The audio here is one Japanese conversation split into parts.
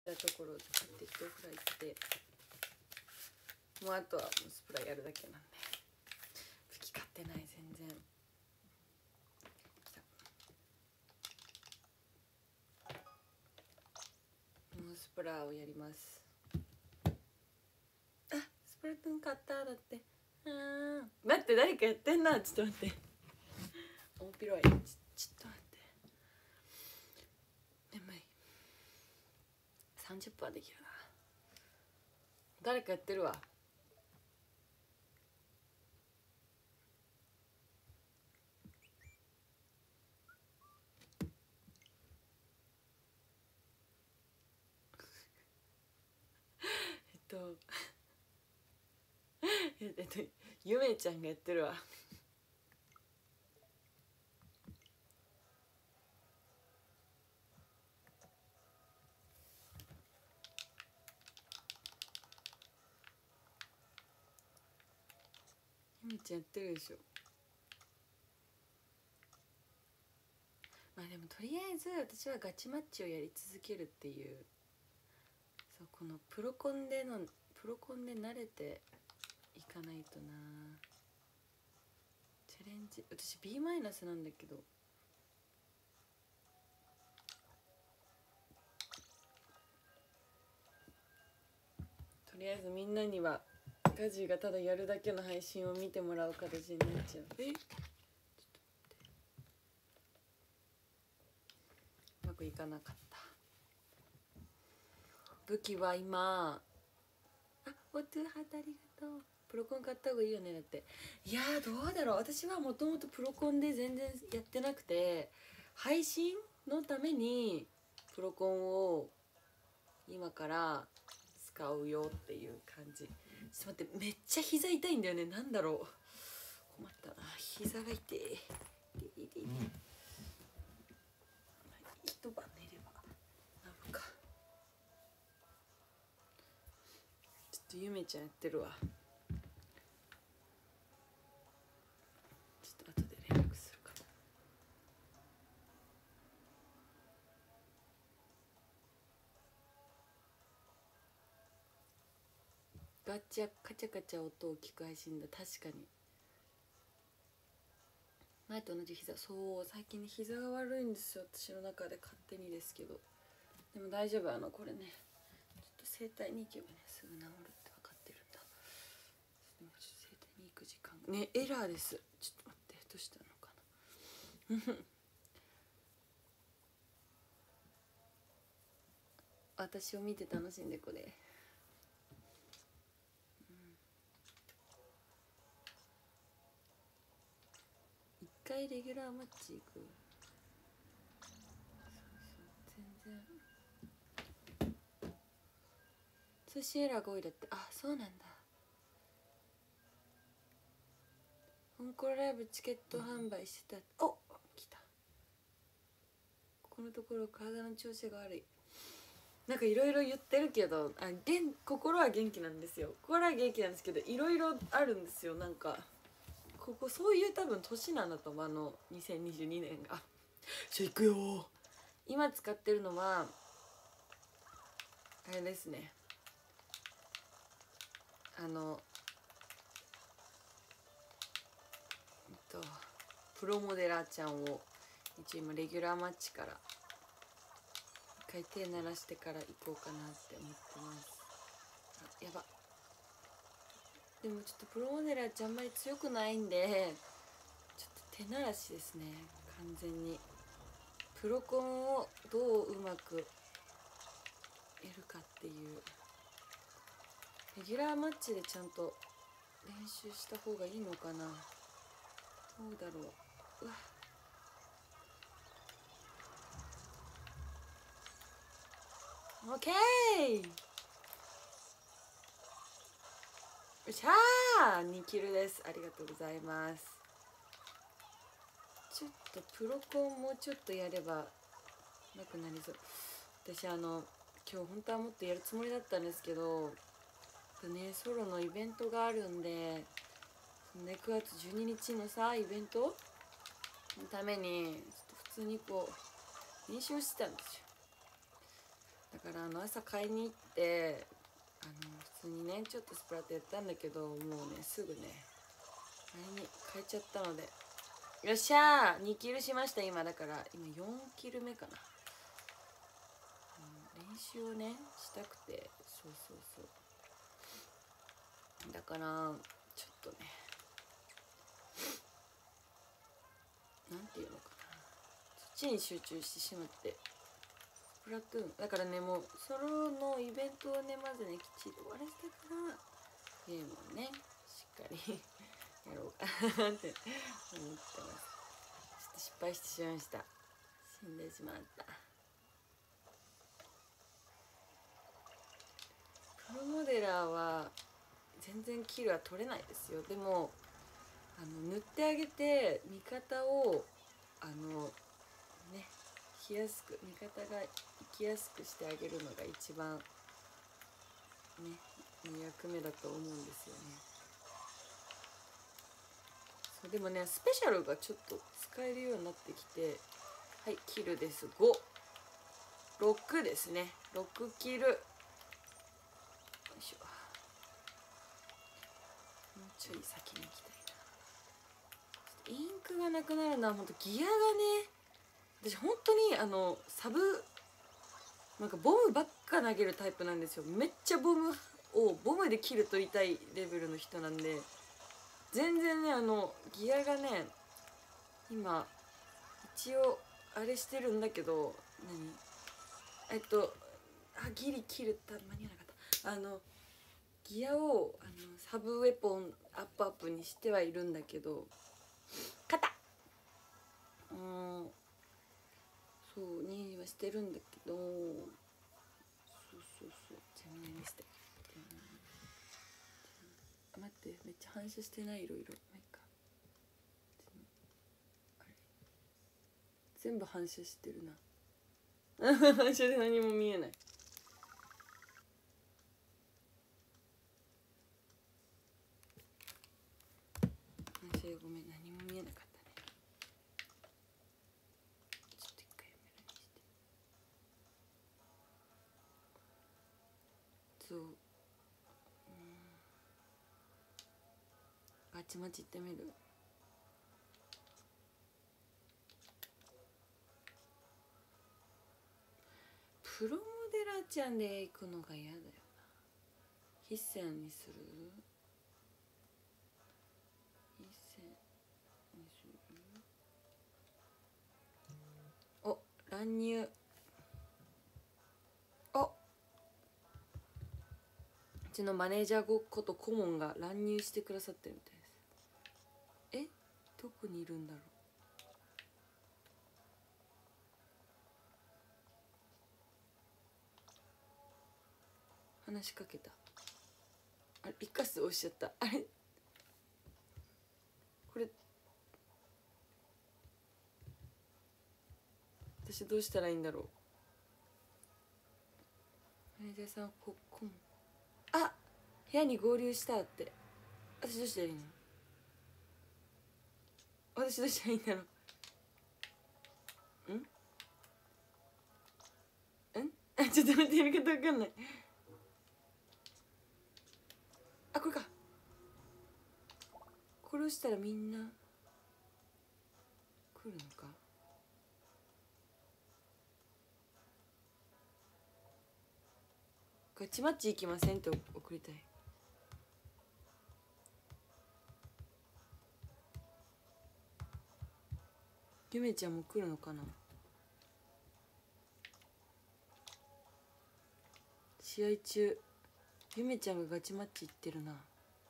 ところを使って一フライして、もうあとはもうスプラやるだけなんで、吹き勝手ない全然。もうスプラをやります。あ、スプラトゥーン買っただって。待って、誰かやってんな。ちょっと待って、面白い。ちょっと待って、眠い。30分はできるな。誰かやってるわ。ゆめちゃんがやってるわ。ゆめちゃんやってるでしょ。まあでもとりあえず私はガチマッチをやり続けるっていう、そう、このプロコンで慣れていかないとな。チャレンジ、私 B マイナスなんだけど、とりあえずみんなにはガジがただやるだけの配信を見てもらう形になっちゃう。ちょっと待って、うまくいかなかった。武器は今、おトゥーハートありがとう。プロコン買った方がいいよね。だって、いやーどうだろう。私はもともとプロコンで全然やってなくて、配信のためにプロコンを今から使うよっていう感じ。ちょっと待って、めっちゃ膝痛いんだよね。なんだろう、困ったな、膝が痛い。一晩寝れば治るか。ちょっとゆめちゃんやってるわ。ちょっと後で連絡するか。ガチャカチャカチャ音を聞く配信だ。確かに前と同じ膝。そう、最近膝が悪いんですよ、私の中で。勝手にですけど、でも大丈夫。これね、ちょっと整体に行けばねすぐ治るって分かってるんだ。でもちょっと整体に行く時間ね、エラーです。ちょっと待って、どうしたのかな私を見て楽しんでこれ。一回レギュラーマッチ行く。全然通信エラーが多いだって。あ、そうなんだ。本校ライブチケット販売してた。お、来た。ここのところ体の調子が悪い。なんかいろいろ言ってるけど、心は元気なんですよ。心は元気なんですけど、いろいろあるんですよ。なんかここそういう多分年なんだと思う。2022年が。じゃあ行くよ。今使ってるのはあれですね、プロモデラーちゃんを一応今レギュラーマッチから一回手鳴らしてから行こうかなって思ってます。あ、やば。でもちょっとプロモデラーちゃんあんまり強くないんで、ちょっと手鳴らしですね、完全に。プロコンをどううまくやるかっていう。レギュラーマッチでちゃんと練習した方がいいのかな。どうだろう。うわ、オッケー。よっしゃー、2キルです。ありがとうございます。ちょっとプロコンもうちょっとやればなくなりそう。私今日本当はもっとやるつもりだったんですけどね、ソロのイベントがあるんで、ね、9月12日のさイベントのためにちょっと普通にこう練習してたんですよ。 だから朝買いに行って普通にねちょっとスプラットやったんだけど、もうねすぐね買えちゃったので、よっしゃー2キルしました。今だから今4キル目かな、練習をねしたくて、そうそうそう、だからちょっとねなんていうのかな、そっちに集中してしまって、スプラトゥーンだからね、もうソロのイベントをねまずねきっちり終わらせてからゲームをねしっかりやろうかなって思ってます。ちょっと失敗してしまいました。死んでしまった。プロモデラーは全然キルは取れないですよ。でも塗ってあげて味方をね来やすく、味方が生きやすくしてあげるのが一番ねいい役目だと思うんですよね。そうでもねスペシャルがちょっと使えるようになってきて、はいキルです。5、6ですね、6キル。よいしょ、もうちょい先に行きたいな。インクがなくなるのは本当ギアがね、私本当にサブなんかボムばっか投げるタイプなんですよ。めっちゃボムでキル取りたいレベルの人なんで、全然ねギアがね今一応あれしてるんだけど、ギリキル間に合わなかった。ギアをサブウェポンアップにしてはいるんだけど、勝ったそうにはしてるんだけど、そう全面にして、待って、めっちゃ反射してない、いろいろ。まあいいか、あれ全部反射してるな反射で何も見えない。反射ごめん、何も見えなかったね。ちょっと一回メラにして。そう、ガチマチ行ってみる。プロモデラちゃんで行くのが嫌だよな。必戦にする？必戦にする？お、乱入。お、うちのマネージャーこと顧問が乱入してくださってるみたいです。どこにいるんだろう。話しかけた。あれ、一カス押しちゃった。あれ、これ私どうしたらいいんだろう。マネージャーさん、あ、部屋に合流したって。私どうしたらいいの？私どうしたらいいんだろう。ちょっと待って、やり方わかんない。これか。これをしたらみんな来るのか。ガチマッチ行きませんって送りたい。ゆめちゃんも来るのかな。試合中ゆめちゃんがガチマッチ行ってるな。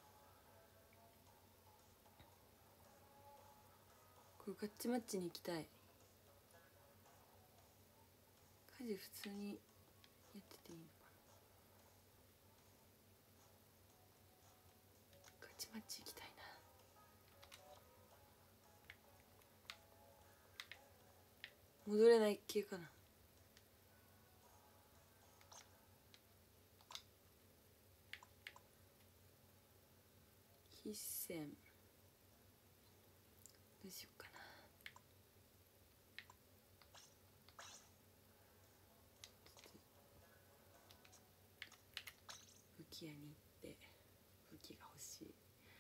これガチマッチに行きたい。家事普通にやってていいのかな。ガチマッチ行きたいな。戻れない系かな。必戦どうしようかな。 器屋に行って武器が欲しい。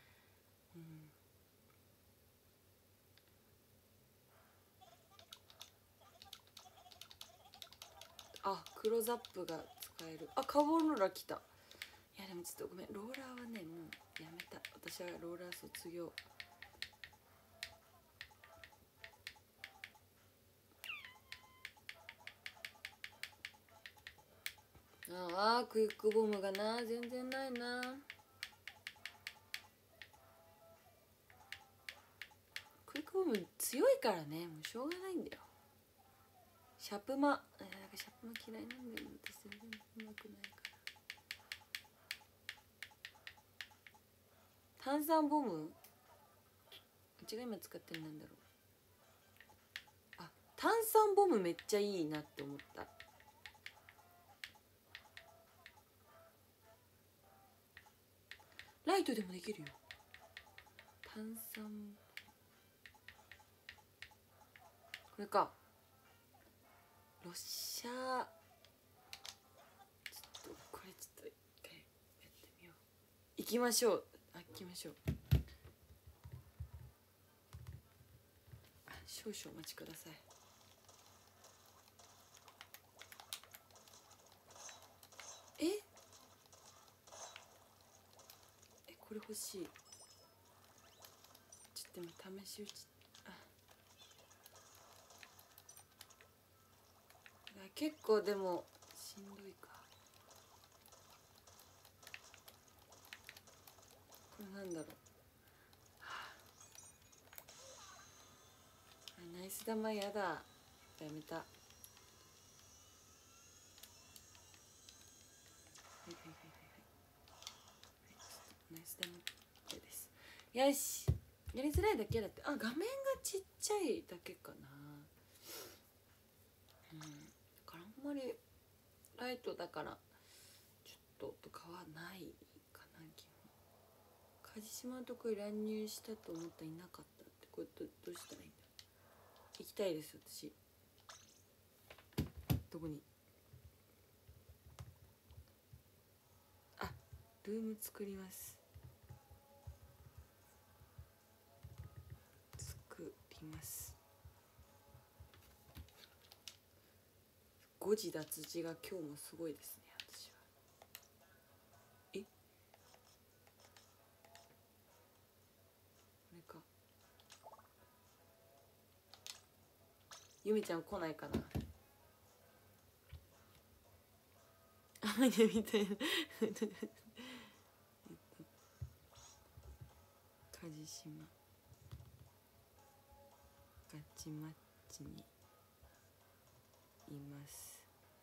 あ、クローズアップが使える。あ、カボローラ来た。いやでもちょっとごめん、ローラーはねもうやめた。私はローラー卒業。ああ、クイックボムがな全然ないな。クイックボム強いからね、もうしょうがないんだよ。シャプマ、なんかシャプマ嫌いなんだよ、私全然うまくないから。炭酸ボム、うちが今使ってるなんだろう。あ、炭酸ボムめっちゃいいなって思った。ライトでもできるよ。炭酸、これか。ロッシャー、ちょっとこれちょっと一回やってみよう。行きましょう。行きましょう。少々お待ちください。これ欲しい。ちょっとでも試し打ち。結構でもしんどいか。これなんだろう。ナイス玉やだ。やめた。はいはいはいはいはい。ナイス玉です。よし。やりづらいだけだって。あ、画面がちっちゃいだけかな。だからあんまりライトだからちょっととかはないかな。基本梶島のとこに乱入したと思ったらいなかったって。これどうしたらいいんだ。行きたいです私。どこに。あ、ルーム作ります。作ります。誤字脱字が今日もすごいですね。私はこれか。ゆめちゃん来ないかな。あみたいな梶島ガチマッチにいます。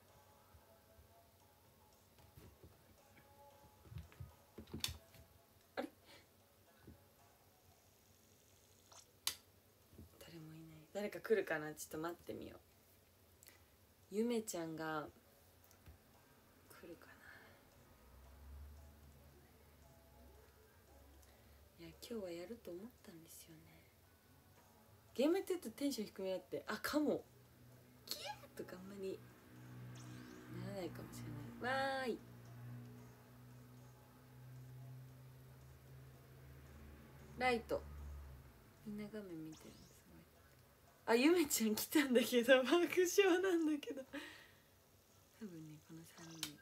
あれ、誰もいない。誰か来るかな。ちょっと待ってみよう。ゆめちゃんが来るかな。いや今日はやると思ったんですよね。ゲームやってるとテンション低めだって。あ、かもキャーとかあんまりならないかもしれない。わーい。ライト、みんな画面見てるのすごい。あ、ゆめちゃん来たんだけど爆笑なんだけど多分ねこの3人。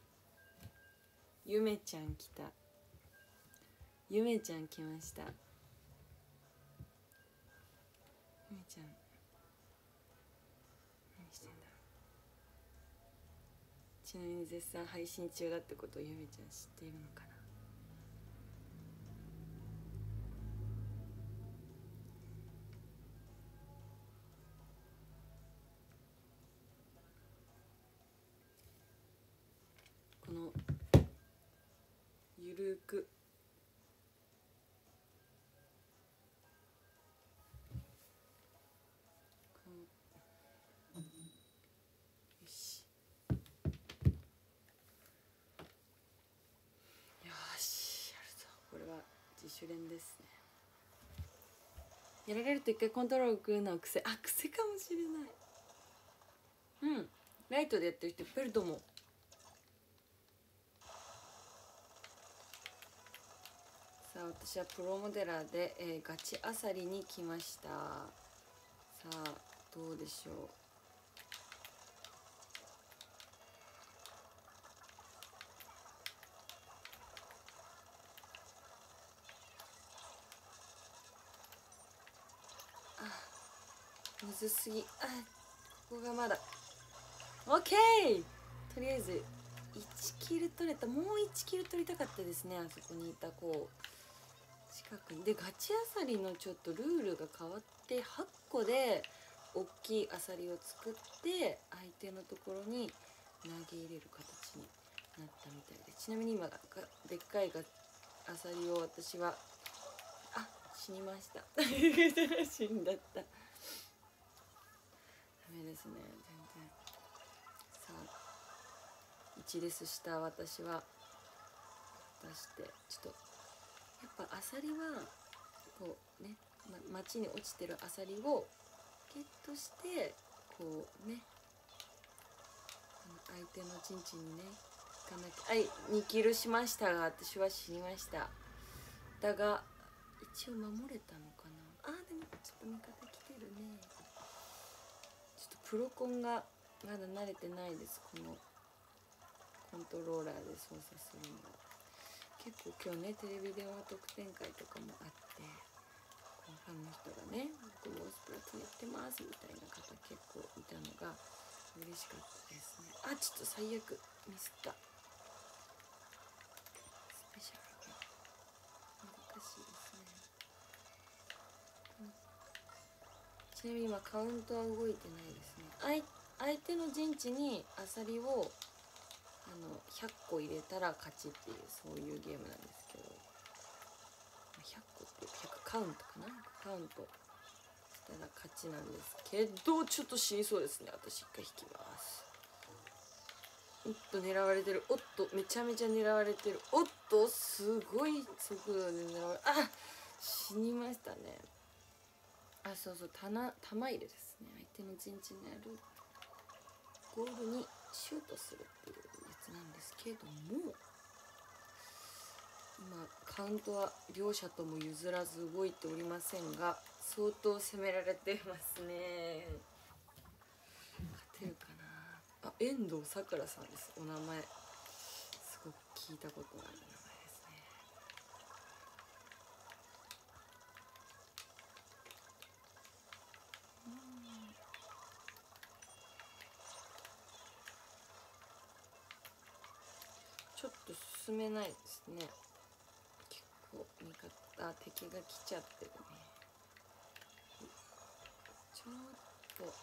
ゆめちゃん来た。ゆめちゃん来ました。ゆめちゃん何してんだろう。ちなみに絶賛配信中だってことをゆめちゃん知っているのかな。このゆるくよしよしやるぞ。これは自主練ですね。やられると一回コントロールくるのは癖。あ、癖かもしれない。ライトでやってる人いっぱいいると思う。 さあ私はプロモデラーで、ガチアサリに来ました。さあどうでしょう。むずすぎ。ここがまだ OK。 とりあえず1キル取れた。もう1キル取りたかったですね。あそこにいたこう近くにで、ガチアサリのちょっとルールが変わって8個で大きいアサリを作って相手のところに投げ入れる形になったみたいで、ちなみに今でっかいアサリを私は死にました死んだった。ダメですね全然。さあ1レスした私は出してちょっとやっぱアサリはこうね、町に落ちてるアサリをゲットしてこうね相手の陣地にね行かなきゃ。はい2キルしましたが私は死にました。だが一応守れたのかな。でもちょっと味方来てるね。ちょっとプロコンがまだ慣れてないです。このコントローラーで操作するのが。結構今日ねテレビ電話特典会とかもあって、ファンの人がね「僕もスプラトゥーンやってます」みたいな方結構いたのが嬉しかったですね。ちょっと最悪ミスった。スペシャルが難しいですね。ちなみに今カウントは動いてないですね。相手の陣地にアサリを100個入れたら勝ちっていうそういうゲームなんですけど、100個って100カウントかな、カウントしたら勝ちなんですけど、ちょっと死にそうですね。私一回引きます。おっと狙われてる。おっとめちゃめちゃ狙われてる。おっとすごい速度で狙われ、死にましたね。そうそう、玉入れですね。相手の陣地にあるゴールにシュートするっていうやつなんですけども、今カウントは両者とも譲らず動いておりませんが、相当攻められていますね。勝てるかな。遠藤さくらさんです。お名前すごく聞いたことのある名前ですね。ちょっと進めないですね。結構味方敵が来ちゃってるね。ちょっと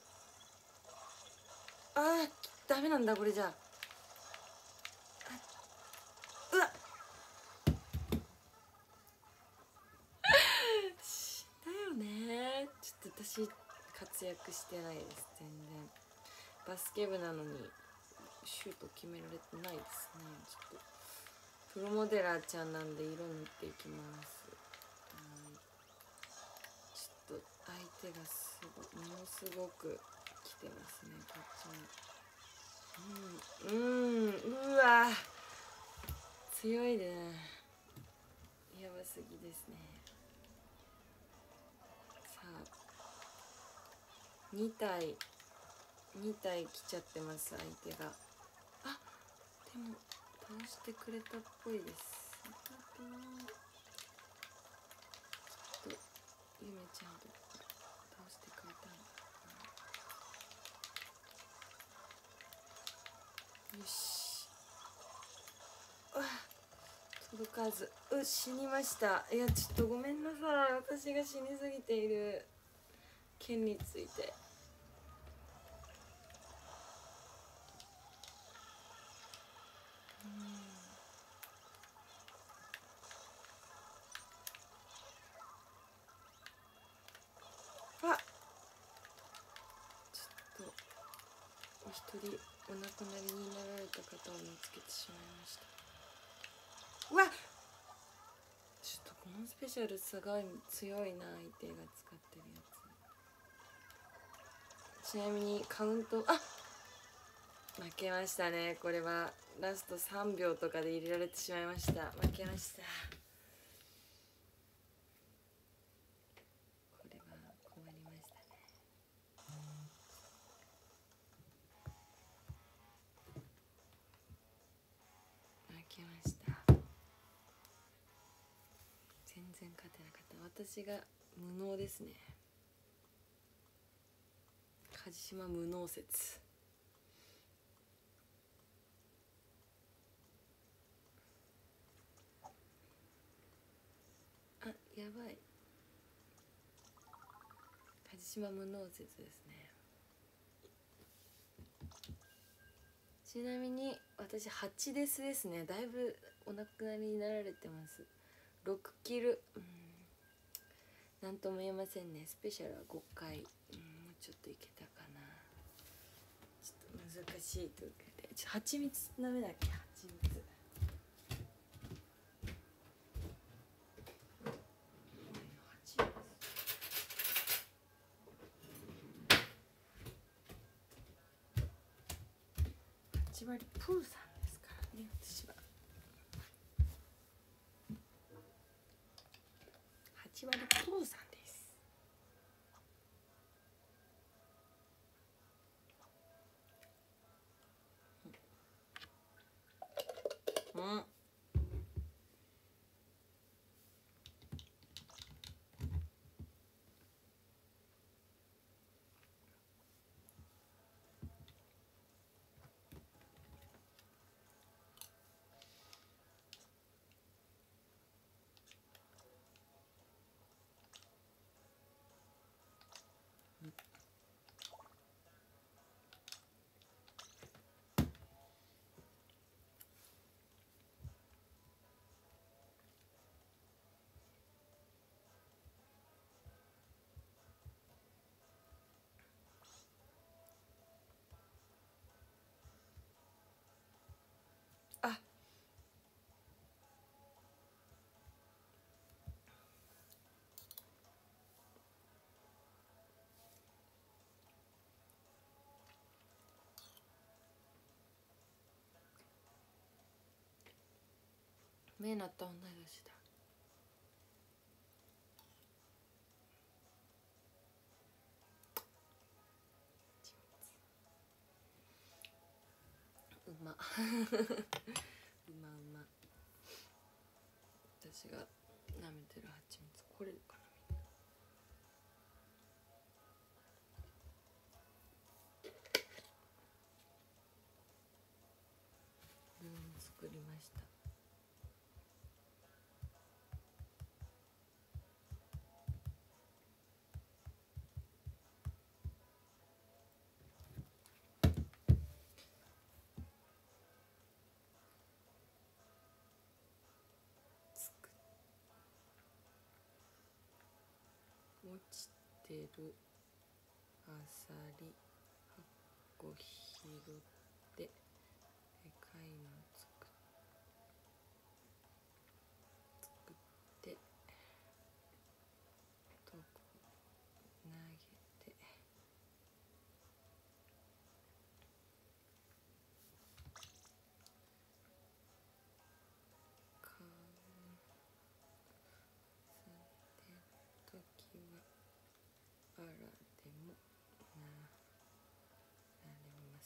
ダメなんだこれじゃ。うわっ死んだよね。ちょっと私活躍してないです全然。バスケ部なのにシュート決められてないですね。ちょっとプロモデラーちゃんなんで色塗っていきます。ちょっと相手がものすごく来てますねこっちに。うわ強いね。やばすぎですね。さあ2体来ちゃってます。相手がでも倒してくれたっぽいです。ありがとう。ちょっとゆめちゃんとか倒してくれたのかな。よし。届かず。死にました。いやちょっとごめんなさい。私が死にすぎている件について。お一人お亡くなりになられた方を見つけてしまいました。ちょっとこのスペシャルすごい強いな。相手が使ってるやつ。ちなみにカウント負けましたね。これはラスト3秒とかで入れられてしまいました。負けました。 けました。全然勝てなかった。私が無能ですね。梶島無能説。あ、やばい。梶島無能説ですね。ちなみに私8ですね。だいぶお亡くなりになられてます。6キル、なんとも言えませんね。スペシャルは5回、もうちょっといけたかな。ちょっと難しいというかで、蜂蜜ダメだっけ。蜂蜜8割プーさんですからね、私は。8割プーさんです。うん。あ、目なった同い年だ。うまうまうま。私が舐めてる蜂蜜これかな。作りました。落ちてるあさり8個拾ってでかいの作ってとこ投げてかすってるときはあらでもなれます。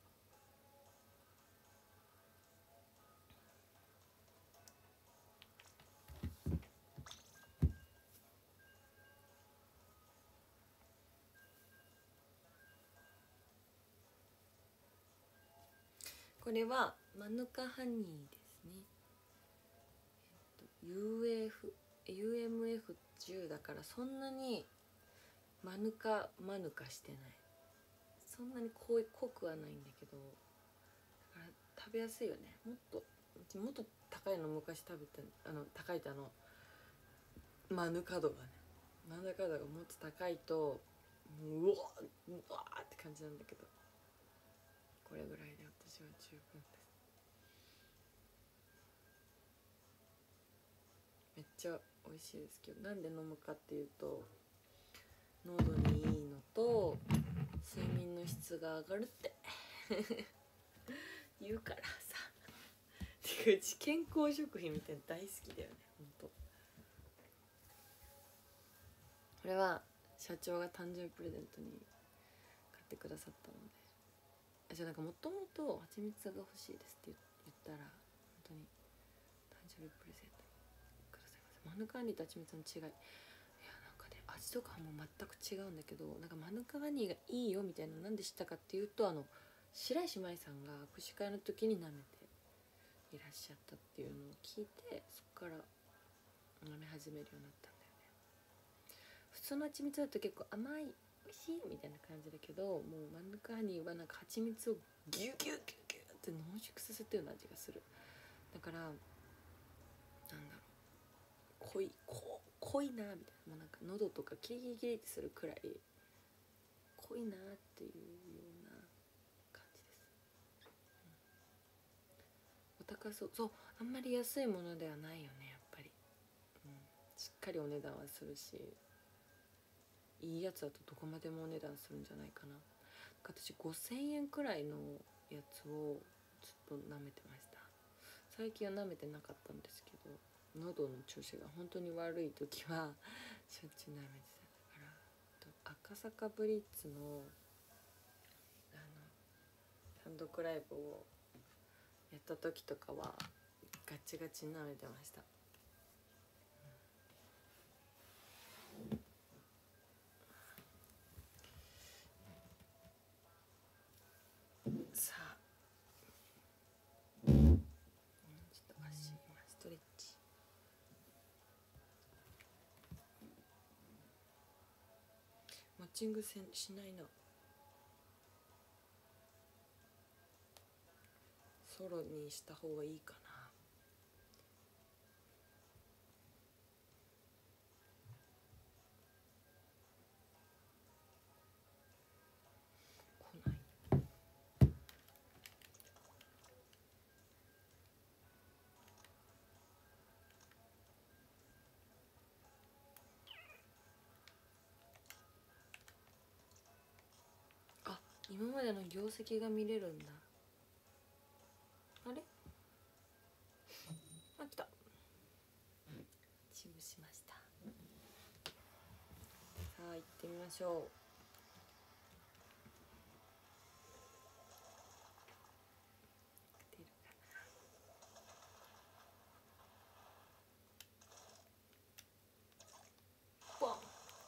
これはマヌカハニーですね。UMF10 だからそんなにマヌカしてない。そんなに濃くはないんだけど、だから食べやすいよね。もっと高いの昔食べて、高いってマヌカ度がね、マヌカ度がもっと高いとうわーって感じなんだけど、これぐらいで私は十分です。めっちゃ美味しいですけど、なんで飲むかっていうと喉にいいのと睡眠の質が上がるって言うからさ。てかうち健康食品みたいな大好きだよね、ほんと。これは社長が誕生日プレゼントに買ってくださったので、じゃあなんかもともと蜂蜜が欲しいですって言ったら当に誕生日プレゼントくださいませ。マヌカハニーと蜂蜜の違い、いやなんかね味とかも全く違うんだけど、なんかマヌカハニーがいいよみたいな、なんで知ったかっていうと、白石麻衣さんが握手会の時に舐めていらっしゃったっていうのを聞いて、そこから舐め始めるようになったんだよね。普通の蜂蜜だと結構甘い美味しいみたいな感じだけど、もうマヌカハニーはなんか蜂蜜をギュギュギュギュって濃縮させたような味がする。だからなんだろう、濃いなみたいな、もうなんか喉とかキリキリキリってするくらい濃いなっていうような感じです、お高そう。そう、あんまり安いものではないよねやっぱり、しっかりお値段はするし、いいやつだとどこまでもお値段するんじゃないかな。私5000円くらいのやつをずっと舐めてました。最近は舐めてなかったんですけど、喉の調子が本当に悪い時はしょっちゅう舐めてた。だから赤坂ブリッツの単独ライブをやった時とかはガチガチに舐めてました。さあ、ちょっと足今ストレッチ。マッチングしないな。ソロにした方がいいかな。来ない。あ、今までの業績が見れるんだ。あれ、あ、来た。チブしました。さあ行ってみましょう。出るかな。ボン。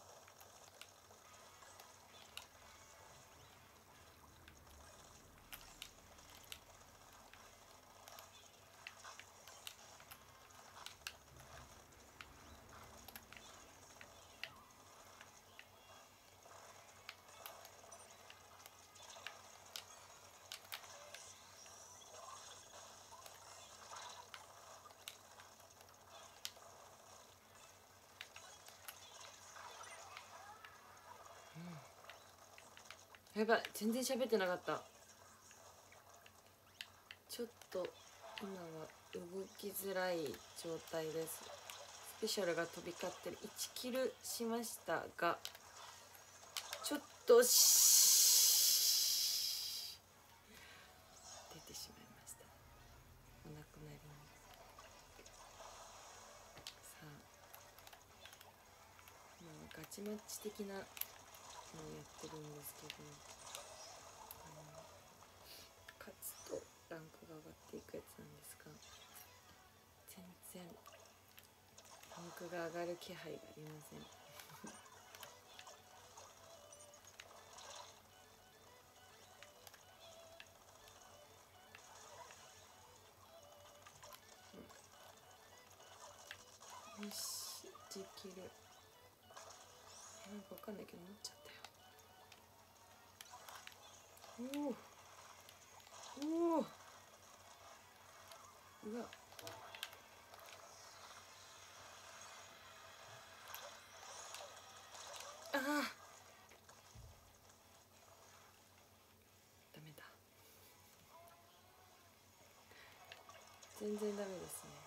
やばい、全然喋ってなかった。ちょっと今は動きづらい状態です。スペシャルが飛び交ってる。1キルしましたが、ちょっと出てしまいました。お亡くなりに。さあ、ガチマッチ的なのをやってるんですけど、勝つとランクが上がっていくやつなんですが、全然ランクが上がる気配がありません。よし、1キル。なんかわかんないけど持っちゃったよ。おお、うわ、ああ、ダメだ。全然ダメですね。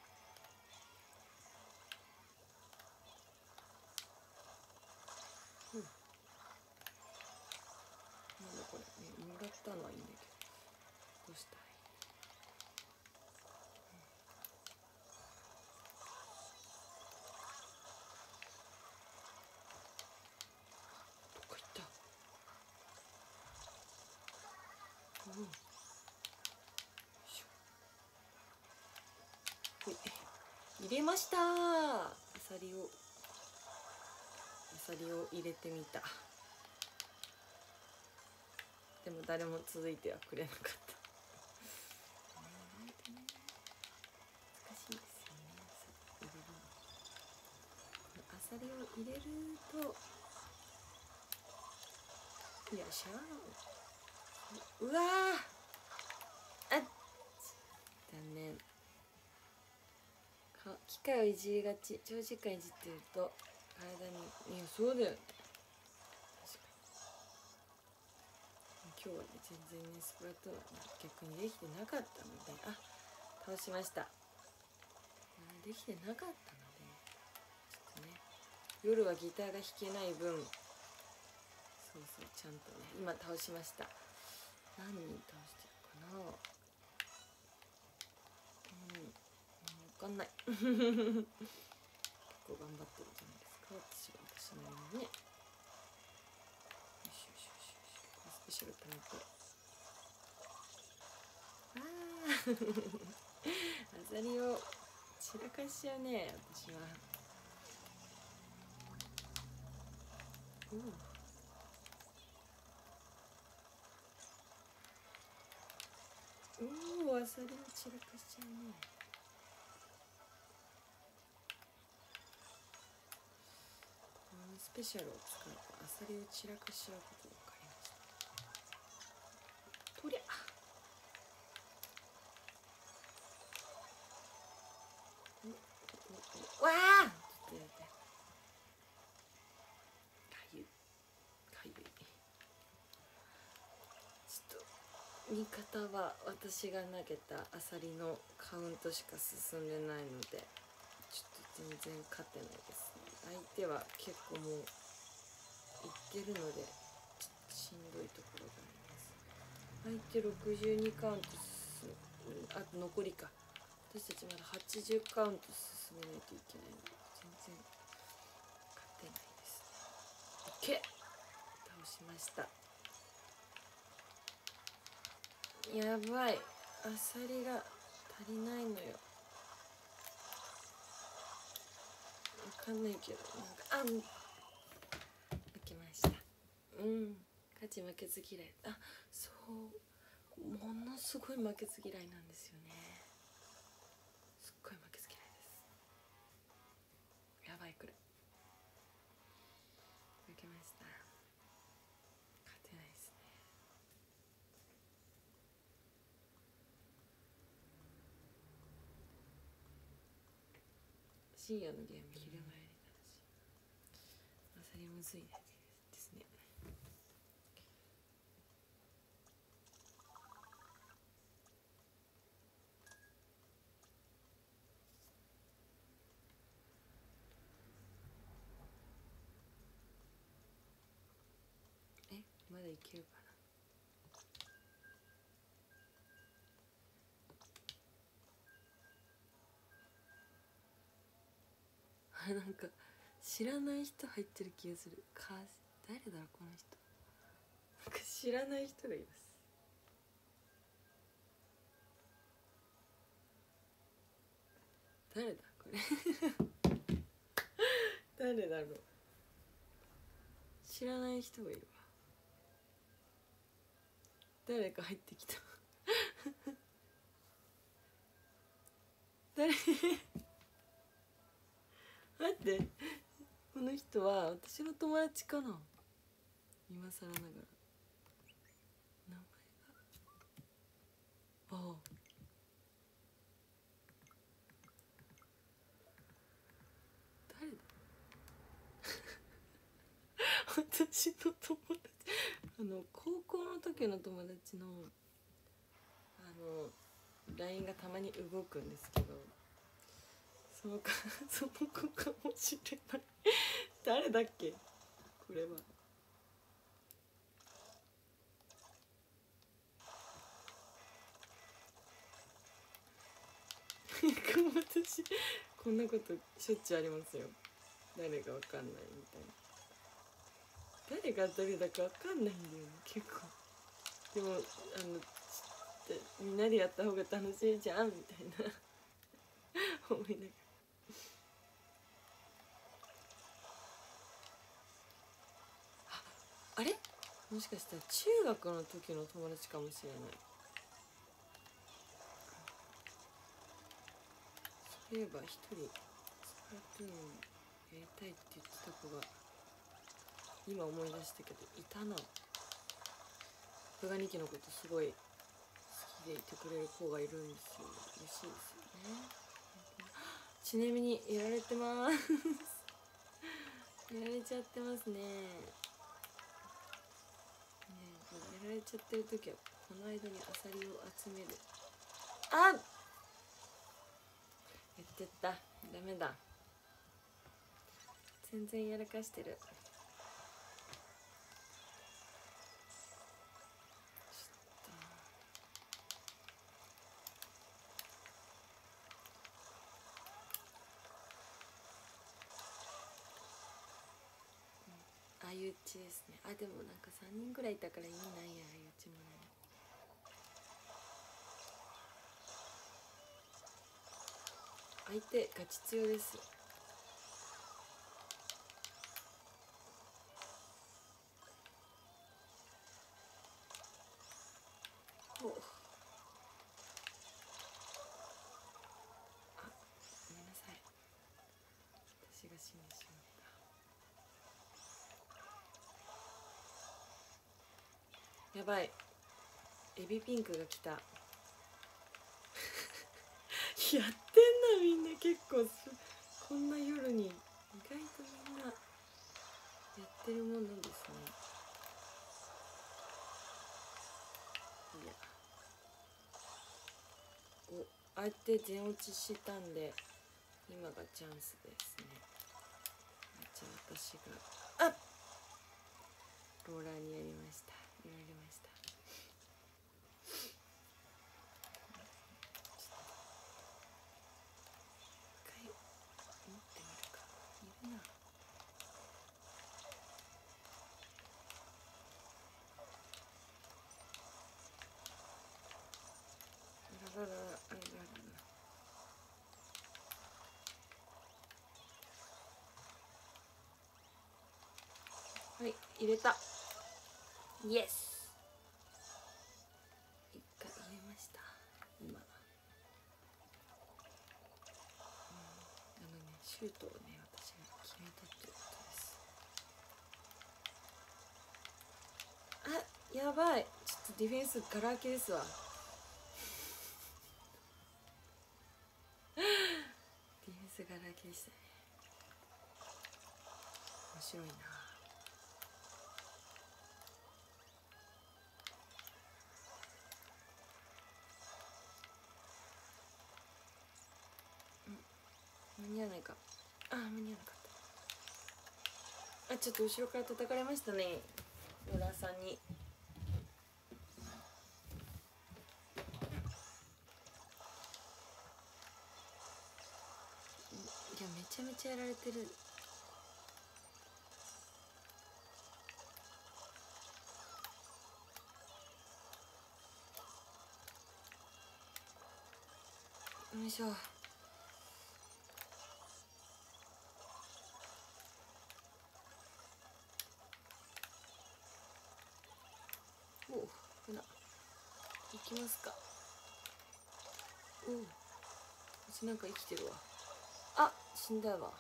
なんだこれ、もらったのはいいんだけど、どうしたらいい。どこ行った。おお、よいしょ。 入れました。あさりを入れてみた。でも誰も続いてはくれなかった。難しいですよね。入れるの。あさりを入れると、よいしょ。うわー、あっ、残念。機械をいじりがち。長時間いじってると体に。いや、そうだよね。今日はね、全然ね、スプラトゥーンは逆にできてなかったので、あ、倒しました。できてなかったので、ちょっとね、夜はギターが弾けない分、そうそう、ちゃんとね、今倒しました。何人倒してるかな。わかんない。結構頑張ってるじゃないですか、私なりにね。よしよしよしよし、これスペシャルポイント。あさりを散らかしちゃうね、私は。あさりを散らかしちゃうね。スペシャルを使うとあさりを散らかしちゃうことが分かりました。とりゃわあ、ちょっとやって、かゆいちょっと味方は私が投げたあさりのカウントしか進んでないので、ちょっと全然勝てないですね。相手は結構もういってるので、ちょっとしんどいところがあります。相手62カウントあと残りか。私たちまだ80カウント進めないといけないので、全然勝てないですね。オッケー、倒しました。やばい、あさりが足りないのよ。わかんないけど、なんか負けました。勝ち負けず嫌い。あ、そう、ものすごい負けず嫌いなんですよね。すっごい負けず嫌いです。やばいくらい負けました。勝てないですね。深夜のゲーム昼間やりたし、あさりむずいですね。まだいけるかな。なんか知らない人入ってる気がする。誰だろうこの人。なんか知らない人がいます。誰だこれ。誰だろう。知らない人がいるわ。誰か入ってきた。誰。待って、この人は私の友達かな。今更ながら名前が、ああ、誰だ。私の友達、高校の時の友達のLINE がたまに動くんですけど、その子かもしれない。誰だっけこれは。私こんなことしょっちゅうありますよ。誰かわかんないみたいな。誰が誰だかわかんないんだよね、結構。でもみんなでやった方が楽しいじゃんみたいな思いながら。 あれもしかしたら中学の時の友達かもしれない。そういえば一人スプラトゥーンやりたいって言ってた子が今思い出したけどいたな。僕が2期のことすごい好きでいてくれる子がいるんですよ。嬉しいですよね。ちなみにやられてますやられちゃってますね。やられちゃってる時はこの間にアサリを集める。あっ、やっちゃった。ダメだ。全然やらかしてる。相打ちですね。あ、でもなんか3人ぐらいいたから意味ないや、相打ちもね。相手ガチ強ですよ。お、あ、ごめんなさい。私が死んでしまった。やばい、エビピンクが来たやってんな、みんな。結構こんな夜に意外とみんなやってるもんなんですね。いや、お、あえて全落ちしたんで今がチャンスですね。じゃあ私がローラーにやりました。やられました。一回持ってみるか。いるな。あらららら、あららら。はい、入れた。イエス。一回入れました。今。シュートをね、私が決めたっていうことです。あ、やばい。ちょっとディフェンスガラ空きですわ。ディフェンスガラ空きでしたね。面白いな。間に合わないか。あ、間に合わなかった。あ、ちょっと後ろから叩かれましたね、ローラーさんに。いや、めちゃめちゃやられてる。よいしょ。おう、ほな行きますか。おう、私なんか生きてるわ。あ、死んだわ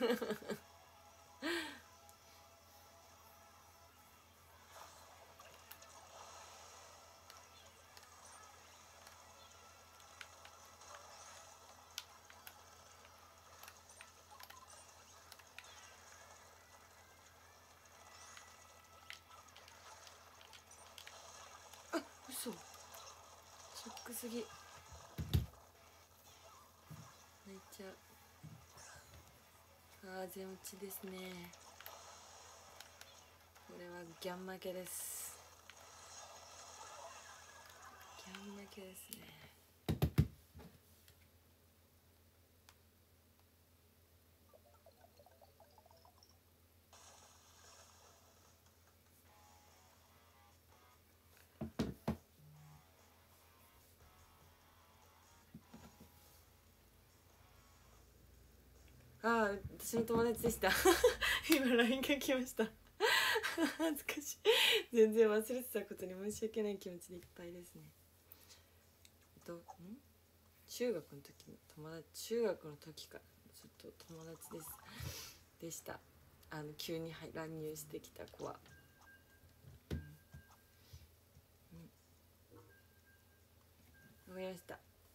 あ、嘘。ショックすぎ。泣いちゃう。あー、全落ちですね。これはギャン負けです。ギャン負けですね。ああ、私の友達でした今 LINE が来ました恥ずかしい。全然忘れてたことに申し訳ない気持ちでいっぱいですね。中学の時の友達、中学の時からずっと友達でした。急に乱入してきた子は。わかりました。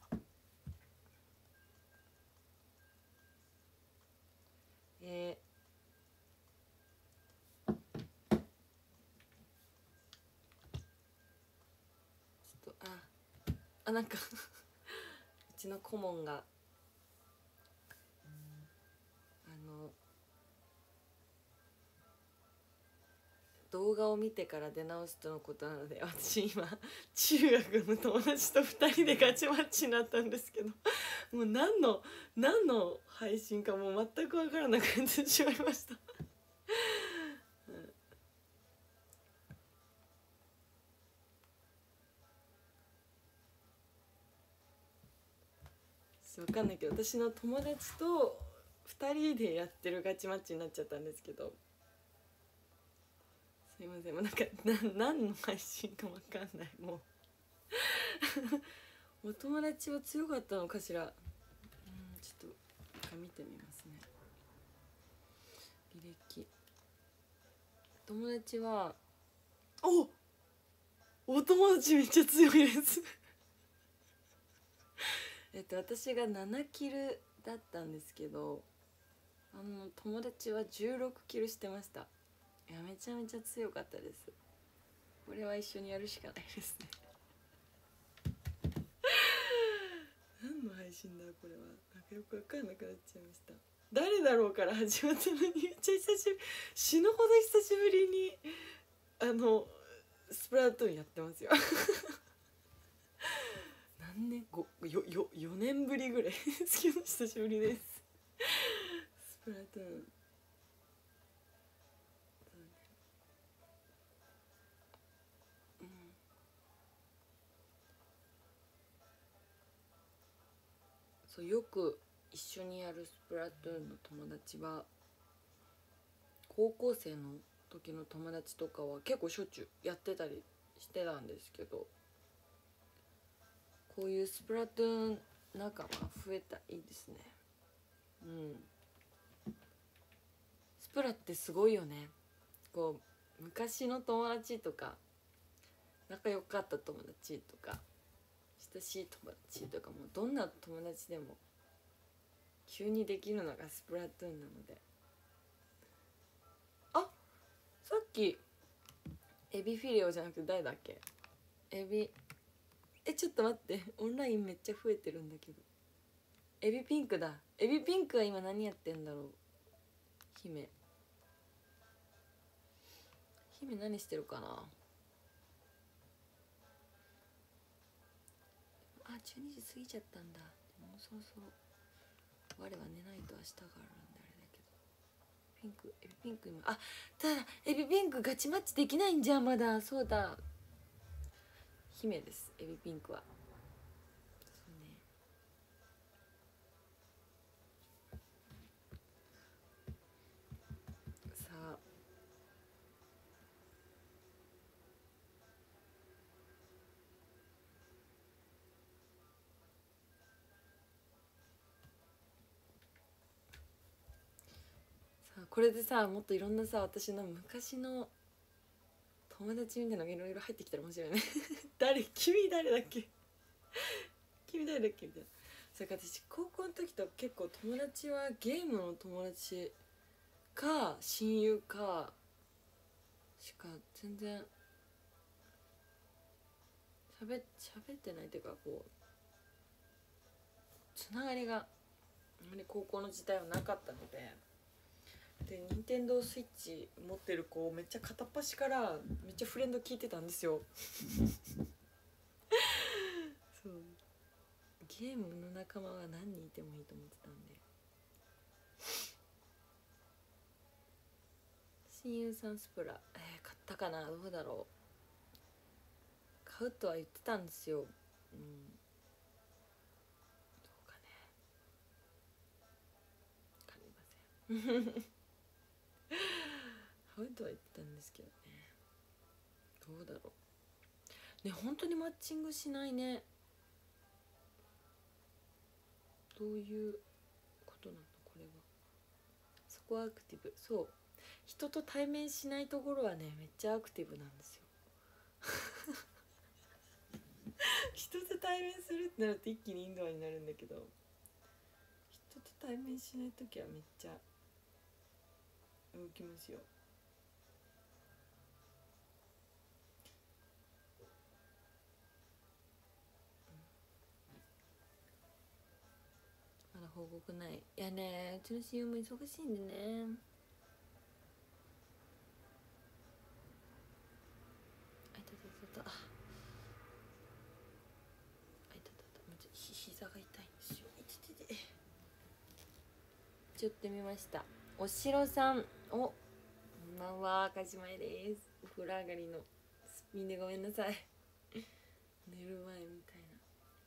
ちょっとなんかうちの顧問が動画を見てから出直すとのことなので、私今中学の友達と2人でガチマッチになったんですけど、もう何の配信かもう全く分からなくなってしまいました分かんないけど、私の友達と2人でやってるガチマッチになっちゃったんですけど、すいません、もうなんか何の配信か分かんない。もうお友達は強かったのかしら。ちょっと見てみますね、履歴。友達はお友達めっちゃ強いです私が7キルだったんですけど、友達は16キルしてました。いや、めちゃめちゃ強かったです。これは一緒にやるしかないですね何の配信だこれは。なんかよく分かんなくなっちゃいました。誰だろうから始まったのに、めっちゃ死ぬほど久しぶりにスプラトゥーンやってますよ何年4年ぶりぐらいですけど、久しぶりですスプラトゥーン。そうよく一緒にやるスプラトゥーンの友達は、高校生の時の友達とかは結構しょっちゅうやってたりしてたんですけど、こういうスプラトゥーン仲間増えたらいいですね。スプラってすごいよね。こう昔の友達とか、仲良かった友達とか、親しい友達とか、もうどんな友達でも急にできるのがスプラトゥーンなので。さっきエビフィレオじゃなくて誰だっけ、ちょっと待って、オンラインめっちゃ増えてるんだけど。エビピンクだ。エビピンクは今何やってんだろう。姫何してるかな。12時過ぎちゃったんだ。もうそろそろ我は寝ないと明日があるんであれだけど。エビピンク今、ただエビピンクガチマッチできないんじゃんまだ。そうだ、姫です、エビピンクは。そうね。さあこれでさ、もっといろんなさ、私の昔の友達みたいなのがいろいろ入ってきたら面白いね君誰だっけみたいな。それから私高校の時と結構友達はゲームの友達か親友かしか全然喋ってないっていうか、こうつながりがあまり高校の時代はなかったので、任天堂スイッチ持ってる子めっちゃ片っ端からめっちゃフレンド聞いてたんですよそう、ゲームの仲間は何人いてもいいと思ってたんで。親友さんスプラ、買ったかな、どうだろう。買うとは言ってたんですよ。どうかね、分かりませんうとは言ってたんですけどね、どうだろうね。本当にマッチングしないね。どういうことなのこれは。そこはアクティブ。そう、人と対面しないところはねめっちゃアクティブなんですよ人と対面するってなると一気にインドアになるんだけど、人と対面しない時はめっちゃ動きますよ。まだ報告ない。いやね、うちの親友も忙しいんでね。あいたたたた、あいたたた、膝が痛いんですよ。いててて。ちょっと見ました。おしろさん、お、こんばんは、かしまえです。お風呂上がりのすっぴんでごめんなさい寝る前みたいな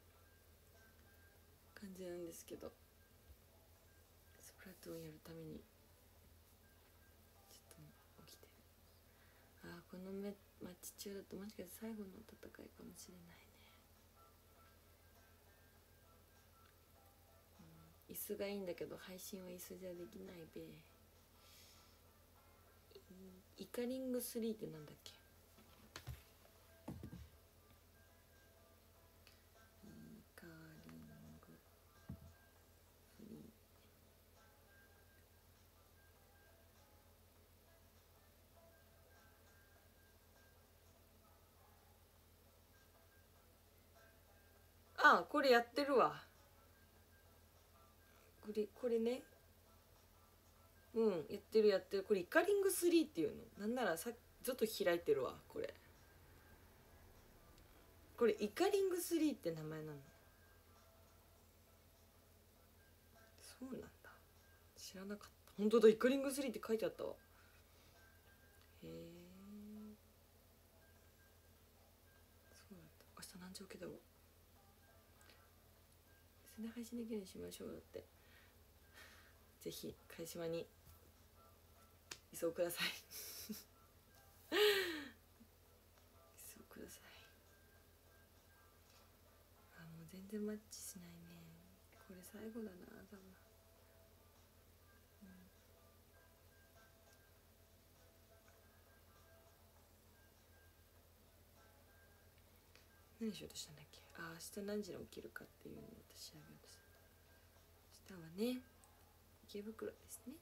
感じなんですけど、スプラトゥーンやるためにちょっと起きてる。あー、このマッチ中だともしかして最後の戦いかもしれないね。椅子がいいんだけど配信は椅子じゃできないべ。イカリング3ってなんだっけ。イカリング3、あ、これやってるわ。これね、うん、やってるやってる。これイカリング3っていうの。なんならずっと開いてるわ。これイカリング3って名前なの。そうなんだ、知らなかった。本当だ、イカリング3って書いてあったわ。へえ、そうなんだ。明日何時起きだろう。それで配信できるようにしましょう。だってぜひ貝島に移送ください移送ください。あ、もう全然マッチしないね。これ最後だな多分。何しようとしたんだっけ。あ、明日何時に起きるかっていうのを私調べようとした。明日はね、池袋ですね。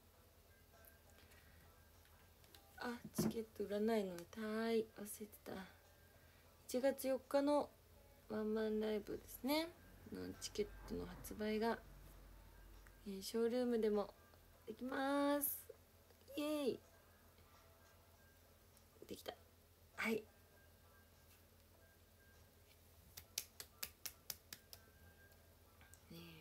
あ、チケット売らないの。たーい、忘れてた。1月4日のワンマンライブですねのチケットの発売が、ショールームでもできます。イエーイ、できた。はい、ねえ、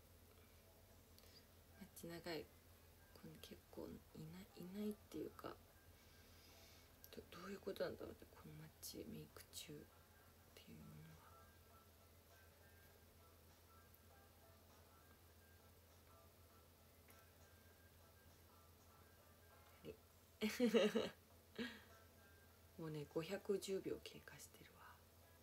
マッチ長い。これ結構いないっていうか、どういうことなんだろうね、このマッチメイク中っていうものはもうね510秒経過してるわ。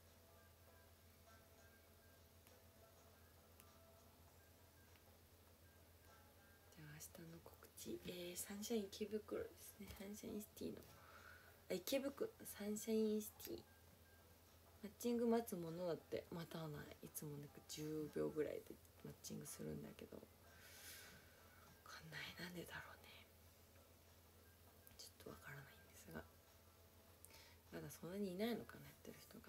じゃあ明日の告知、サンシャイン池袋ですね。サンシャインシティの池袋サンシャインシティ、マッチング待つものだって待たない。いつもなんか10秒ぐらいでマッチングするんだけど、わかんない、なんでだろうね。ちょっとわからないんですが、まだそんなにいないのかな、やってる人が。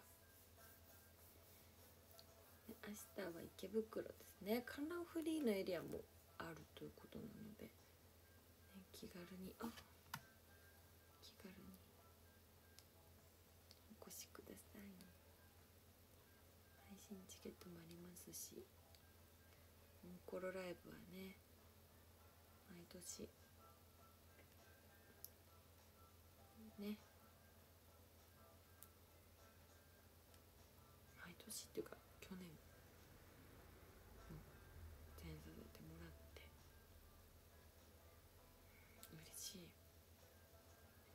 明日は池袋ですね。観覧フリーのエリアもあるということなので、ね、気軽に気軽にお越しください。配信チケットもありますし、オンコロライブはね、毎年ね、毎年っていうか去年も出演させてもらって嬉しい。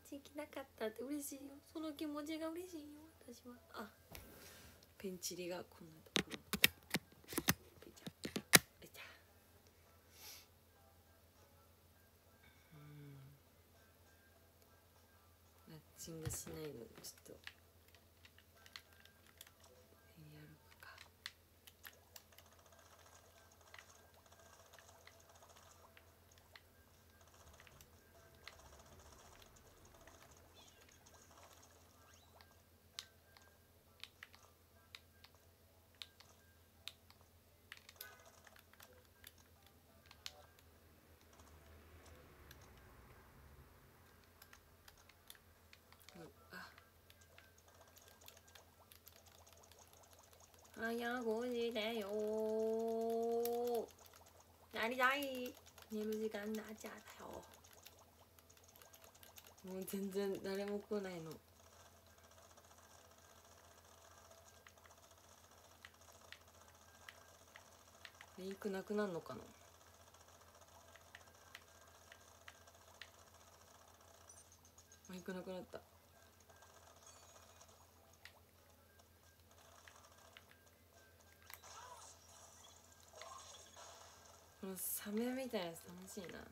ち来なかったって嬉しいよ。その気持ちが嬉しいよ私は。あ、ペンチリがこんなところ。ペチャペチャ。マッチングしないのちょっとやるか。早5時だよー。やりたい。寝る時間になっちゃったよ。もう全然誰も来ないの。メイクなくなんのかな。メイクなくなった。このサメみたいなやつ楽しいな。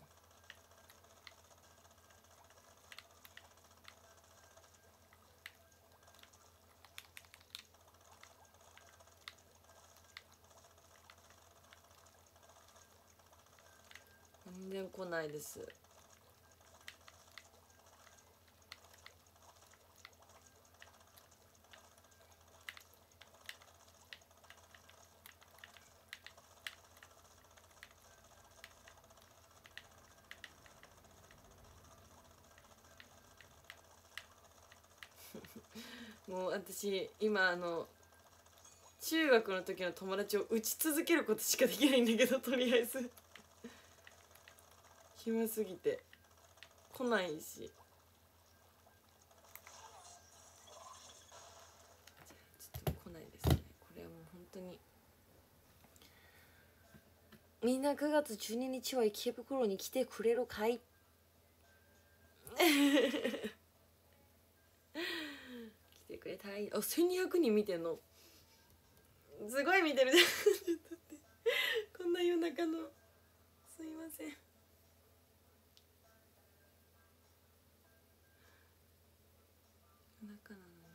全然来ないです。もう私今中学の時の友達を打ち続けることしかできないんだけど、とりあえず暇すぎて来ないし。ちょっと来ないですね。これはもう本当にみんな9月12日は池袋に来てくれるかい。来てくれたい。あ、1200人見てんのすごい見てるじゃん。ちょっと待って、こんな夜中のすいません。夜中なのに。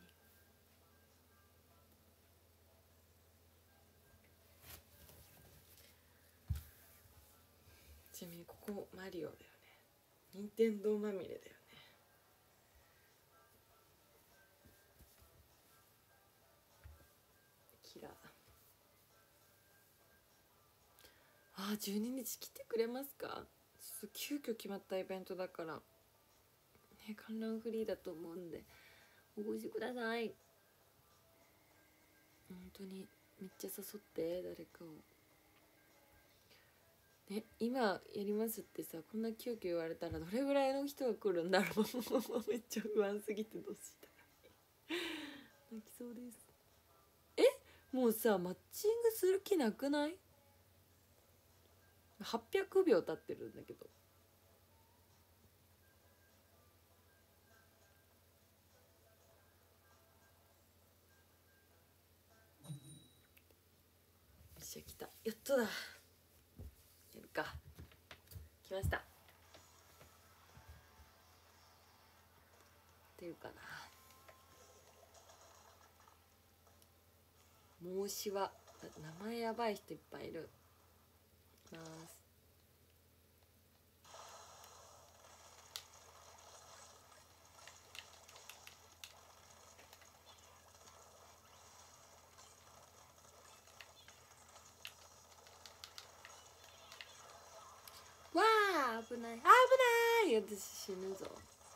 ちなみにここマリオだよね。任天堂まみれだよね。キラー。あ、12日来てくれますか。ちょっと急遽決まったイベントだからね、観覧フリーだと思うんでお越しください。本当にめっちゃ誘って誰かをね。今やりますってさ、こんな急遽言われたらどれぐらいの人が来るんだろう。めっちゃ不安すぎてどうしたら泣きそうです。もうさ、マッチングする気なくない？ 800 秒経ってるんだけど。よっしゃ来た、やっとだ。やるか。来ました。出るかな。申しは名前やばい人いっぱいいる。いきます。わあ、危ない危ない、私死ぬぞ。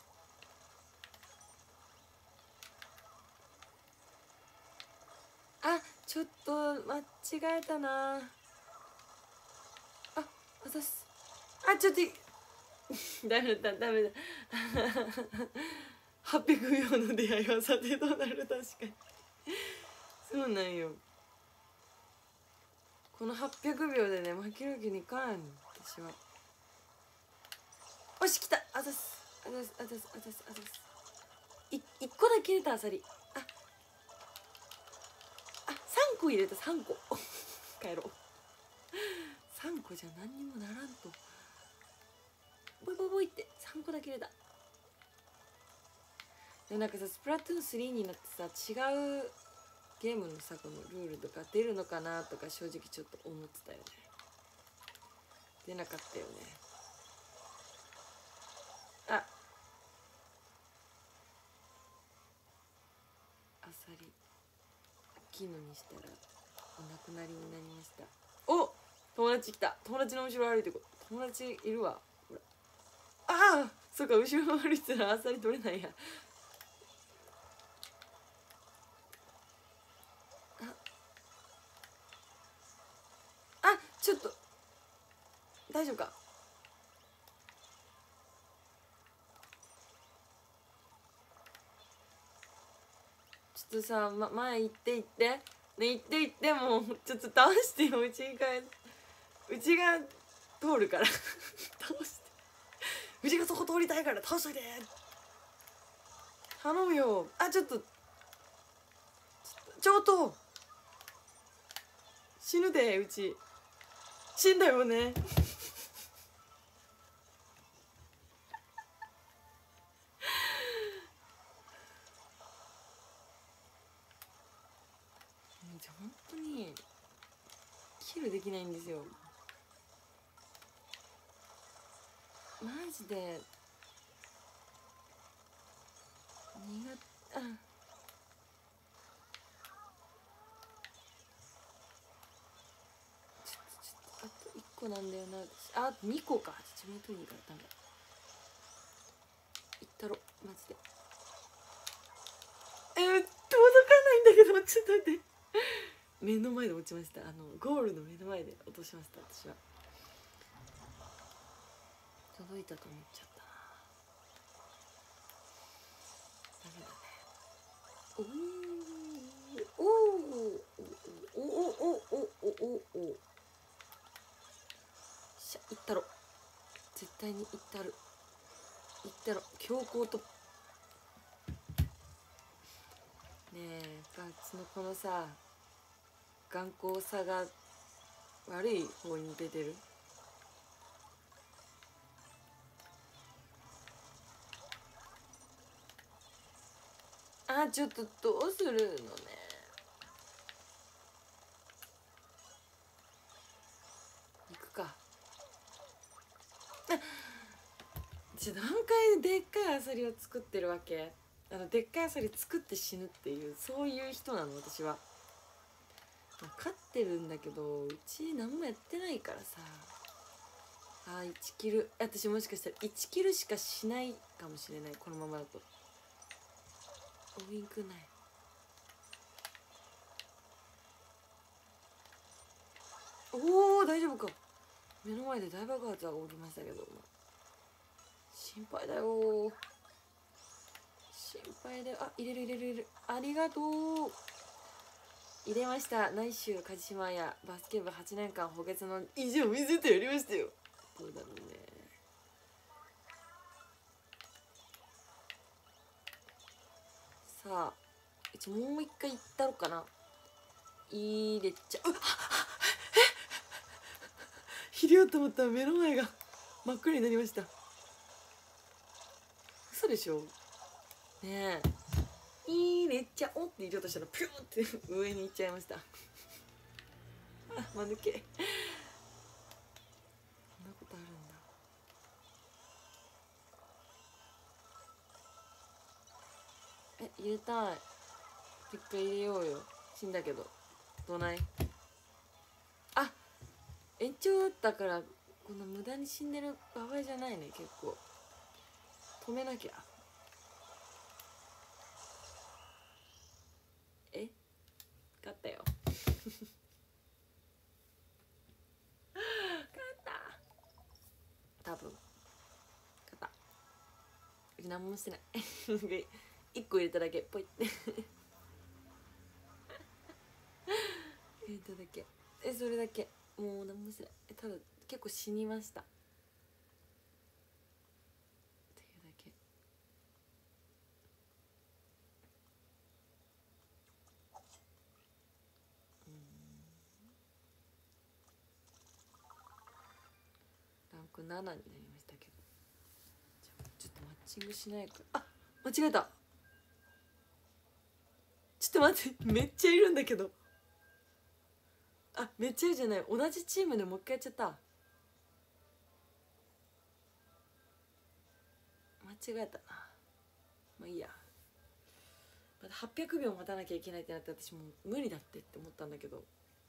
あ、ちょっと間違えたな。あ、私あ、ちょっとダメだダメだ。800秒の出会いはさてどうなる。確かにそうなんよ。この800秒でね負けるわけにいかん。私は。よし来た。あざす。 あざすあざすあざすあざす。1個だけ入れたアサリ。あ3個入れた。3個帰ろう。3個じゃ何にもならんと。ボイボイボイって3個だけ入れた。でもなんかさ、スプラトゥーン3になってさ、違うゲームのさ、このルールとか出るのかなとか正直ちょっと思ってたよね。出なかったよね。あ、アサリ大きいのにしたらお亡くなりになりました。お、友達来た。友達の後ろ歩いてこう。友達いるわ。ほら、ああ、そうか、後ろ歩いてたらアサリ取れないや。ちょっと大丈夫か。ちょっとさ、前行って行ってね、行って行って。もうちょっと倒してよ。うちが通るから倒して。うちがそこ通りたいから倒しといて。頼むよ。あ、ちょっと死ぬで。うち死んだよね本当にキルできないんですよ。マジであ、あと1個なんだよな。あと2個か。自分取りに行かれたんだ。いったろマジで。届かないんだけど。ちょっと待って。目の前で落ちました。ゴールの目の前で落としました。私は届いたと思っちゃったな。ダメだね。おおおおおおおおおお。しゃ、いったろ。絶対にいったる。いったろ。強行と。ねえ、やっぱうちのこのさ、頑固さが悪い方に出てる。あ、ちょっとどうするのね。行くか。じゃあ何回でっかいアサリを作ってるわけ。でっかいアサリ作って死ぬっていう、そういう人なの私は。勝ってるんだけど、うち何もやってないからさ。1キル、私もしかしたら1キルしかしないかもしれない、このままだと。ウインクない。おお、大丈夫か。目の前で大爆発が起きましたけど、心配だよ。心配だよ。あ、入れる。ありがとう。入れました。内州梶島やバスケ部8年間補欠の意地を見せてやりましたよ。どうだろうね。さあ、うちもう一回いったろかな。入れちゃう。入れようと思ったら目の前が真っ暗になりました。嘘でしょ。ねえ、入れちゃおうって入れようとしたらピューって上に行っちゃいました。間抜け。そんなことあるんだ。入れたい。一回入れようよ。死んだけどどない。あ、延長だったからこんな無駄に死んでる場合じゃないね。結構止めなきゃ。勝ったよ。勝った多分。勝った。何もしてない1個入れただけ。ポイって入れただけ。それだけ。もう何もしてない。ただ結構死にましたっていうだけ。 これ7になりましたけど、ちょっとマッチングしないか。あ、間違えた。ちょっと待って、めっちゃいるんだけど。あ、めっちゃいるじゃない、同じチームでもう一回やっちゃった。間違えたな。まあいいや。また800秒待たなきゃいけないってなって私もう無理だって思ったんだけど、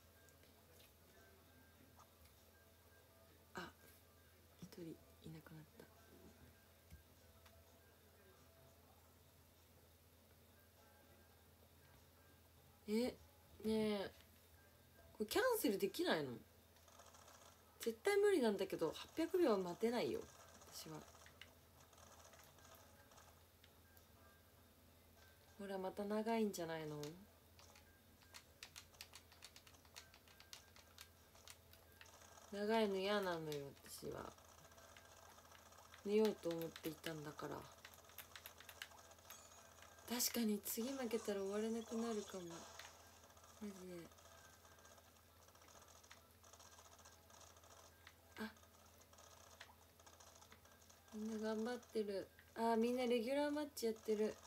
あ、一人いなくなった。ねえ、これキャンセルできないの？絶対無理なんだけど、800秒は待てないよ私は。ほらまた長いんじゃないの？長いの嫌なのよ私は。寝ようと思っていたんだから。確かに次負けたら終われなくなるかもマジで。あ、みんな頑張ってる。あ、みんなレギュラーマッチやってる。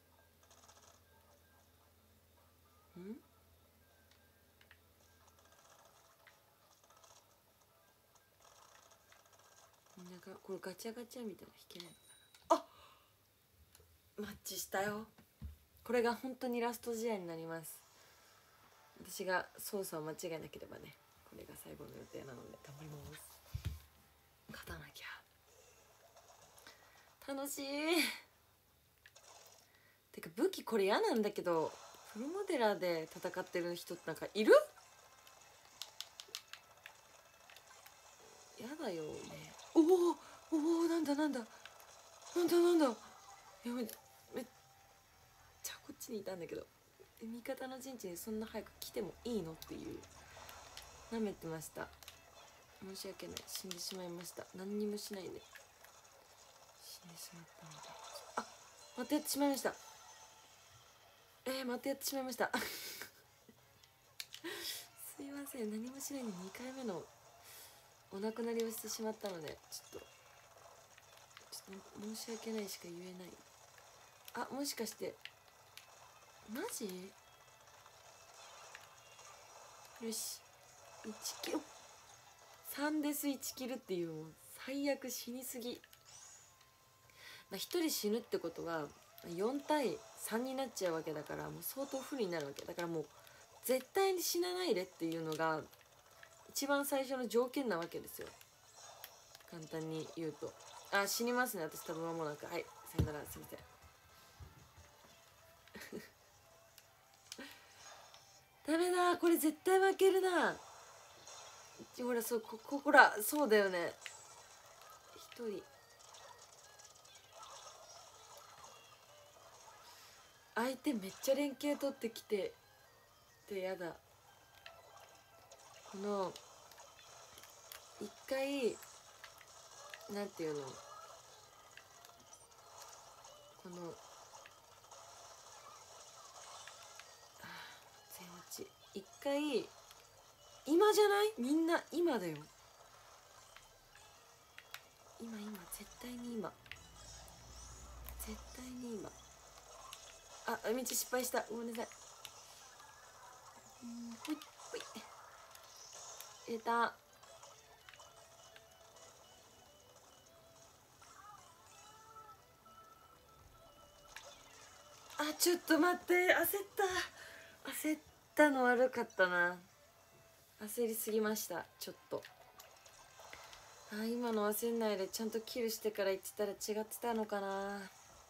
ん？みんながこれガチャガチャみたいな引けないのかな。あ、マッチしたよ。これが本当にラスト試合になります。私が操作を間違えなければね、これが最後の予定なので頑張ります。勝たなきゃ。楽しい。てか武器これ嫌なんだけど、プロモデラーで戦ってる人ってなんかいる？やだよね。おお、なんだやめっちゃこっちにいたんだけど、味方の陣地にそんな早く来てもいいのっていうなめてました。申し訳ない、死んでしまいました。何にもしないで死んでしまったので。あ、またやってしまいました。またやってしまいましたすいません、何もしないで2回目のお亡くなりをしてしまったので、ちょっと申し訳ないしか言えない。あ、もしかしてマジ？よし、1キロ3です。1キルっていう、もう最悪、死にすぎ。1人死ぬってことは4対3になっちゃうわけだから、もう相当不利になるわけだから、もう絶対に死なないでっていうのが一番最初の条件なわけですよ、簡単に言うと。あ、死にますね私多分間もなく。はい、さよなら、すいませんダメだ、これ絶対負けるな。ほら、そう、ほら、そうだよね。一人相手めっちゃ連携取ってきてで、やだ。この一回なんていうの、この全落ち一回、今じゃない？みんな今だよ。今絶対に今、絶対に今。あ、道失敗した、ごめんなさい。ほいほい、入れた。あ、ちょっと待って、焦ったの悪かったな。焦りすぎました、ちょっと。あ、今の焦んないでちゃんとキルしてから言ってたら違ってたのかな。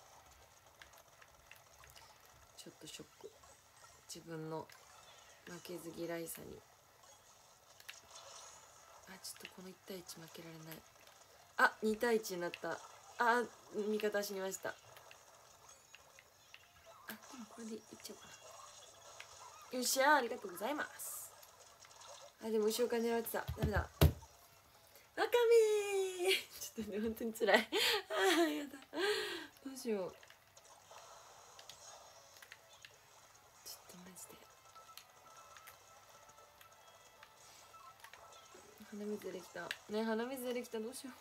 ちょっとショック、自分の負けず嫌いさに。あ、ちょっとこの1対1負けられない。あ、2対1になった。あ、味方死にました。あ、でもこれでいっちゃおうかな。よっしゃー、ありがとうございます。あ、でも後ろから狙ってた。ダメだ。ワカメーちょっとね、本当につらいあー、やだ、どうしよう。ちょっとマジで鼻水出てきたね。鼻水出てきた。どうしよ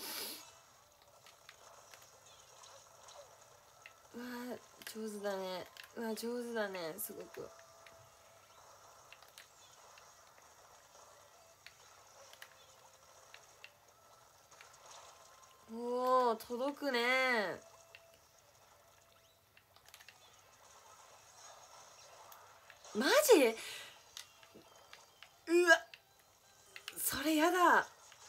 う。うわー上手だね。うわ上手だね、すごく。おお届くね。マジ？うわそれやだ。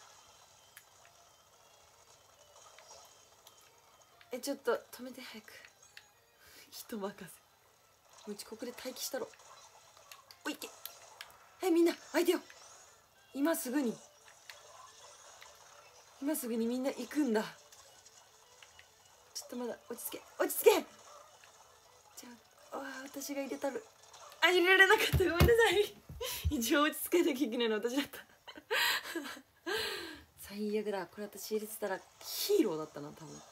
ちょっと止めて早く。人任せ。うちここで待機したろ。おいけ。みんな相手よ。今すぐにみんな行くんだ。ちょっとまだ落ち着け落ち着け。じゃあ私が入れたる。入れられなかった。ごめんなさい。一応落ち着けなきゃいけないの私だった。最悪だ。これ私入れてたらヒーローだったな多分。ダメだね。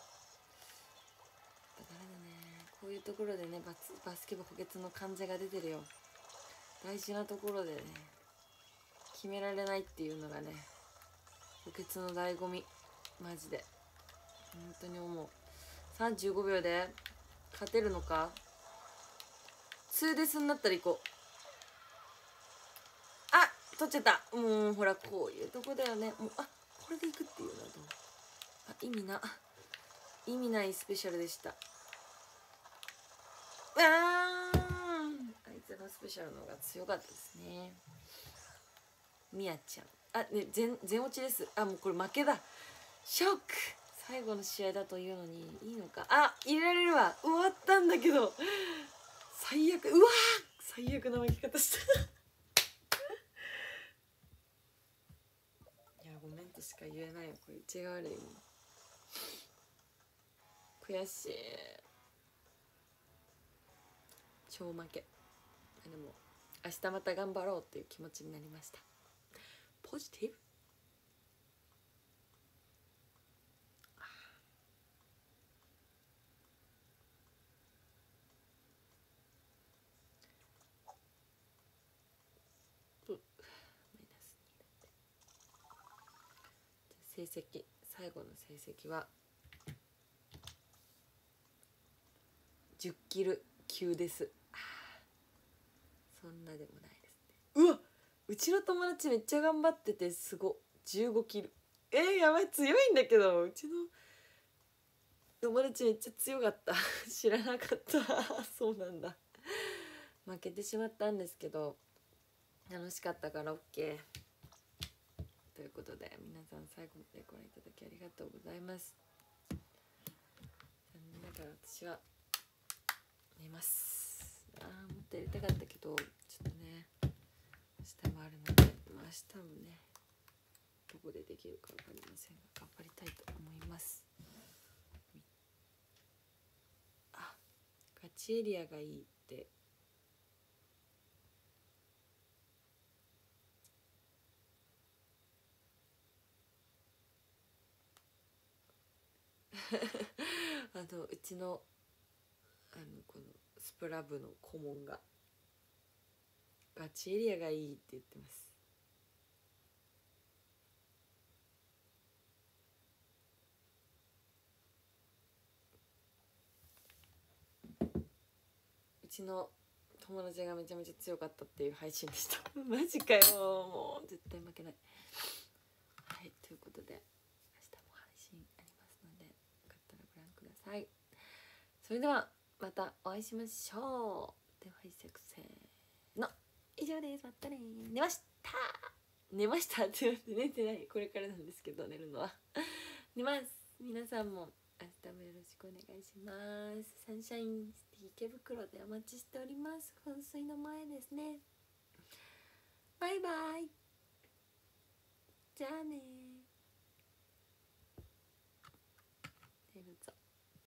こういうところでねバスケ部補欠の患者が出てるよ。大事なところでね決められないっていうのがね補欠の醍醐味。マジで本当に思う。35秒で勝てるのか。2デスになったら行こう。あ取っちゃった。もうほらこういうとこだよね。もうこれでいくっていうのはどう。意味ないスペシャルでした。あいつのスペシャルの方が強かったですね。みやちゃんね、全落ちです。もうこれ負けだ。ショック。最後の試合だというのにいいのか。入れられるわ。終わったんだけど最悪。うわ最悪な負け方した。いやごめんとしか言えないよ。これ内側悪いもん。悔しい。超負け。でも明日また頑張ろうっていう気持ちになりました。ポジティブ。成績、最後の成績は10キル9です。そんなでもないですね。うわうちの友達めっちゃ頑張っててすご15キル。やばい強いんだけど。うちの友達めっちゃ強かった。知らなかった。そうなんだ。負けてしまったんですけど楽しかったから OK ということで、皆さん最後までご覧いただきありがとうございます。残念ながら私は寝ます。もっとやりたかったけどちょっとね明日もあるので、明日もねどこでできるか分かりませんが頑張りたいと思います。ガチエリアがいいってうちのこのスプラ部の顧問がガチエリアがいいって言ってます。うちの友達がめちゃめちゃ強かったっていう配信でした。マジかよ。もう絶対負けない。はい、ということで明日も配信ありますのでよかったらご覧ください。それではまたお会いしましょう。ではせーの以上です。またね。寝ましたって寝てない。これからなんですけど寝るのは寝ます。皆さんも明日もよろしくお願いします。サンシャインシティ池袋でお待ちしております。噴水の前ですね。バイバイ。じゃあね。寝るぞ。